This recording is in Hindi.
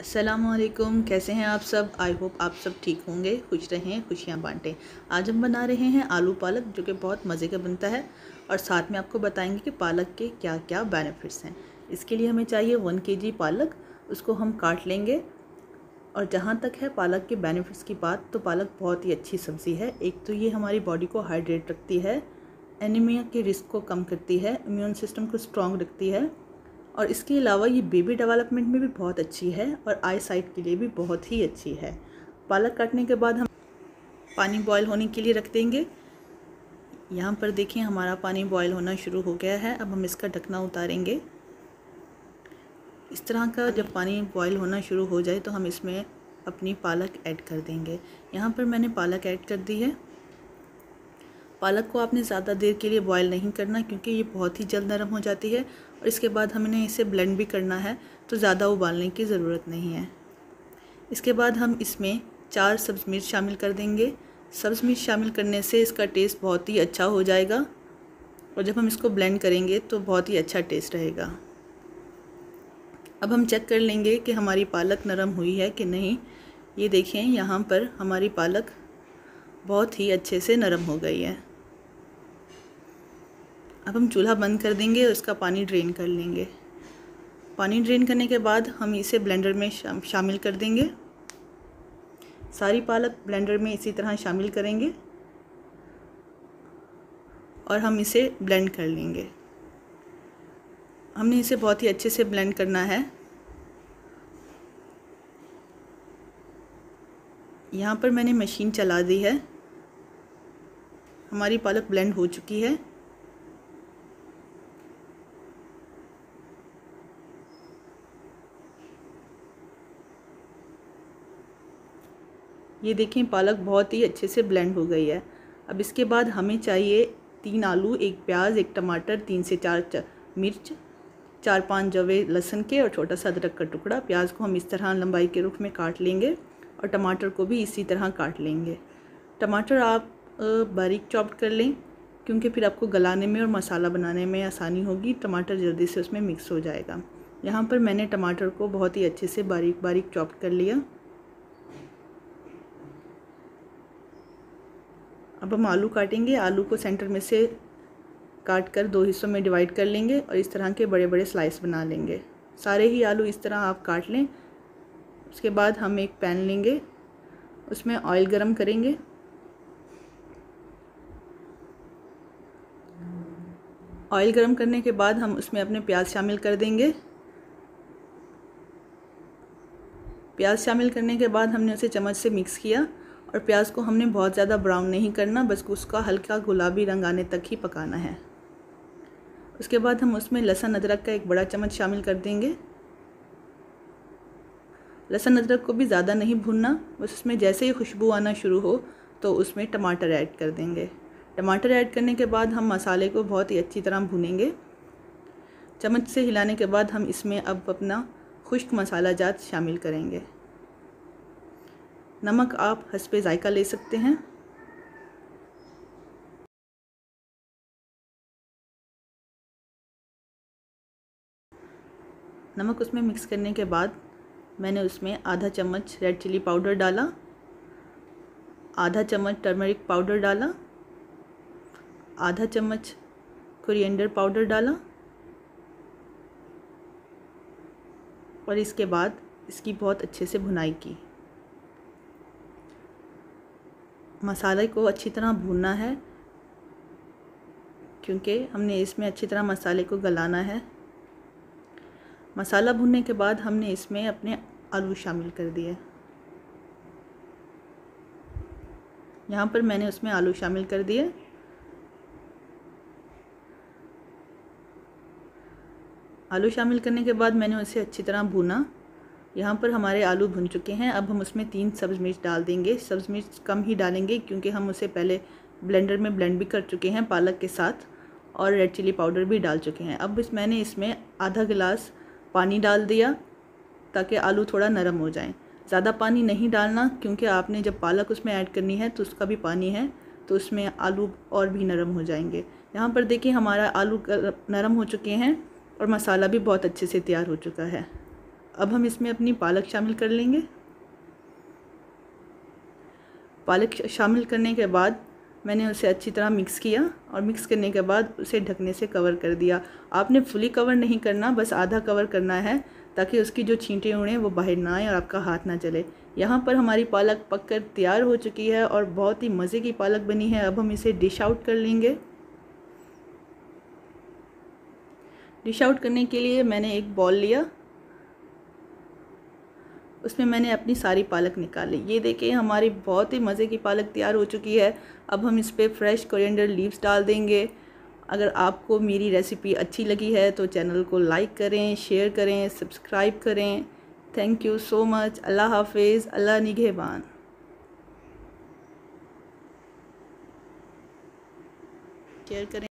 अस्सलामुअलैकुम, कैसे हैं आप सब। आई होप आप सब ठीक होंगे, खुश रहें, खुशियां बांटें। आज हम बना रहे हैं आलू पालक, जो कि बहुत मज़े का बनता है। और साथ में आपको बताएंगे कि पालक के क्या क्या बेनिफिट्स हैं। इसके लिए हमें चाहिए 1 kg पालक। उसको हम काट लेंगे। और जहाँ तक है पालक के बेनिफिट्स की बात, तो पालक बहुत ही अच्छी सब्ज़ी है। एक तो ये हमारी बॉडी को हाइड्रेट रखती है, एनीमिया के रिस्क को कम करती है, इम्यून सिस्टम को स्ट्रॉन्ग रखती है। और इसके अलावा ये बेबी डेवलपमेंट में भी बहुत अच्छी है और आई साइट के लिए भी बहुत ही अच्छी है। पालक काटने के बाद हम पानी बॉईल होने के लिए रख देंगे। यहाँ पर देखिए हमारा पानी बॉईल होना शुरू हो गया है। अब हम इसका ढकना उतारेंगे। इस तरह का जब पानी बॉईल होना शुरू हो जाए तो हम इसमें अपनी पालक ऐड कर देंगे। यहाँ पर मैंने पालक ऐड कर दी है। पालक को आपने ज़्यादा देर के लिए बॉईल नहीं करना, क्योंकि ये बहुत ही जल्द नरम हो जाती है। और इसके बाद हमने इसे ब्लेंड भी करना है, तो ज़्यादा उबालने की ज़रूरत नहीं है। इसके बाद हम इसमें 4 सब्ज़ मिर्च शामिल कर देंगे। सब्ज़ मिर्च शामिल करने से इसका टेस्ट बहुत ही अच्छा हो जाएगा। और जब हम इसको ब्लेंड करेंगे तो बहुत ही अच्छा टेस्ट रहेगा। अब हम चेक कर लेंगे कि हमारी पालक नरम हुई है कि नहीं। ये देखें, यहाँ पर हमारी पालक बहुत ही अच्छे से नरम हो गई है। अब हम चूल्हा बंद कर देंगे और इसका पानी ड्रेन कर लेंगे। पानी ड्रेन करने के बाद हम इसे ब्लेंडर में शामिल कर देंगे। सारी पालक ब्लेंडर में इसी तरह शामिल करेंगे और हम इसे ब्लेंड कर लेंगे। हमने इसे बहुत ही अच्छे से ब्लेंड करना है। यहाँ पर मैंने मशीन चला दी है। हमारी पालक ब्लेंड हो चुकी है। ये देखें, पालक बहुत ही अच्छे से ब्लेंड हो गई है। अब इसके बाद हमें चाहिए 3 आलू, 1 प्याज, 1 टमाटर, 3 से 4 मिर्च, 4-5 जवे लहसुन के और छोटा सा अदरक का टुकड़ा। प्याज को हम इस तरह लंबाई के रुख में काट लेंगे और टमाटर को भी इसी तरह काट लेंगे। टमाटर आप बारीक चॉप्ड कर लें, क्योंकि फिर आपको गलाने में और मसाला बनाने में आसानी होगी। टमाटर जल्दी से उसमें मिक्स हो जाएगा। यहाँ पर मैंने टमाटर को बहुत ही अच्छे से बारीक बारीक चॉप्ड कर लिया। अब हम आलू काटेंगे। आलू को सेंटर में से काट कर 2 हिस्सों में डिवाइड कर लेंगे और इस तरह के बड़े बड़े स्लाइस बना लेंगे। सारे ही आलू इस तरह आप काट लें। उसके बाद हम एक पैन लेंगे, उसमें ऑयल गरम करेंगे। ऑयल गरम करने के बाद हम उसमें अपने प्याज शामिल कर देंगे। प्याज शामिल करने के बाद हमने उसे चम्मच से मिक्स किया। और प्याज को हमने बहुत ज़्यादा ब्राउन नहीं करना, बस उसका हल्का गुलाबी रंग आने तक ही पकाना है। उसके बाद हम उसमें लहसुन अदरक का 1 बड़ा चम्मच शामिल कर देंगे। लहसुन अदरक को भी ज़्यादा नहीं भूनना, बस उसमें जैसे ही खुशबू आना शुरू हो तो उसमें टमाटर ऐड कर देंगे। टमाटर ऐड करने के बाद हम मसाले को बहुत ही अच्छी तरह भूनेंगे। चम्मच से हिलाने के बाद हम इसमें अब अपना खुश्क मसाला जात शामिल करेंगे। नमक आप हस्बे जायका ले सकते हैं। नमक उसमें मिक्स करने के बाद मैंने उसमें आधा चम्मच रेड चिली पाउडर डाला, आधा चम्मच टर्मरिक पाउडर डाला, आधा चम्मच कोरिएंडर पाउडर डाला। और इसके बाद इसकी बहुत अच्छे से भुनाई की। मसाले को अच्छी तरह भूनना है, क्योंकि हमने इसमें अच्छी तरह मसाले को गलाना है। मसाला भूनने के बाद हमने इसमें अपने आलू शामिल कर दिए। यहाँ पर मैंने उसमें आलू शामिल कर दिए। आलू शामिल करने के बाद मैंने उसे अच्छी तरह भूना। यहाँ पर हमारे आलू भुन चुके हैं। अब हम उसमें 3 सब्ज़ मिर्च डाल देंगे। सब्ज़ मिर्च कम ही डालेंगे, क्योंकि हम उसे पहले ब्लेंडर में ब्लेंड भी कर चुके हैं पालक के साथ, और रेड चिली पाउडर भी डाल चुके हैं। अब मैंने इसमें आधा गिलास पानी डाल दिया, ताकि आलू थोड़ा नरम हो जाएं। ज़्यादा पानी नहीं डालना, क्योंकि आपने जब पालक उसमें ऐड करनी है तो उसका भी पानी है, तो उसमें आलू और भी नरम हो जाएंगे। यहाँ पर देखिए हमारा आलू नरम हो चुके हैं और मसाला भी बहुत अच्छे से तैयार हो चुका है। अब हम इसमें अपनी पालक शामिल कर लेंगे। पालक शामिल करने के बाद मैंने उसे अच्छी तरह मिक्स किया और मिक्स करने के बाद उसे ढकने से कवर कर दिया। आपने फुली कवर नहीं करना, बस आधा कवर करना है ताकि उसकी जो छींटे उड़ें वो बाहर ना आए और आपका हाथ ना जले। यहाँ पर हमारी पालक पककर तैयार हो चुकी है और बहुत ही मज़े की पालक बनी है। अब हम इसे डिश आउट कर लेंगे। डिश आउट करने के लिए मैंने एक बॉल लिया, उसमें मैंने अपनी सारी पालक निकाल ली। ये देखिए हमारी बहुत ही मज़े की पालक तैयार हो चुकी है। अब हम इस पर फ्रेश कोरिएंडर लीव्स डाल देंगे। अगर आपको मेरी रेसिपी अच्छी लगी है तो चैनल को लाइक करें, शेयर करें, सब्सक्राइब करें। Thank you so much. अल्लाह हाफिज़। अल्लाह निगहबान। शेयर करें।